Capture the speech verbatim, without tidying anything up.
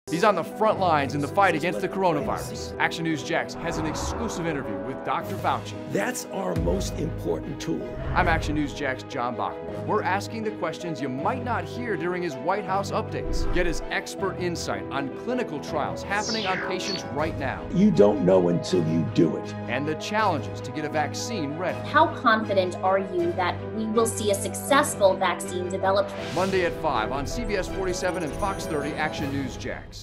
He's on the front lines in the fight against the coronavirus. Action News Jax has an exclusive interview with Doctor Fauci. That's our most important tool. I'm Action News Jax John Bachman. We're asking the questions you might not hear during his White House updates. Get his expert insight on clinical trials happening on patients right now. You don't know until you do it. And the challenges to get a vaccine ready. How confident are you that we will see a successful vaccine developed? Monday at five on C B S forty-seven and Fox thirty Action News Jax.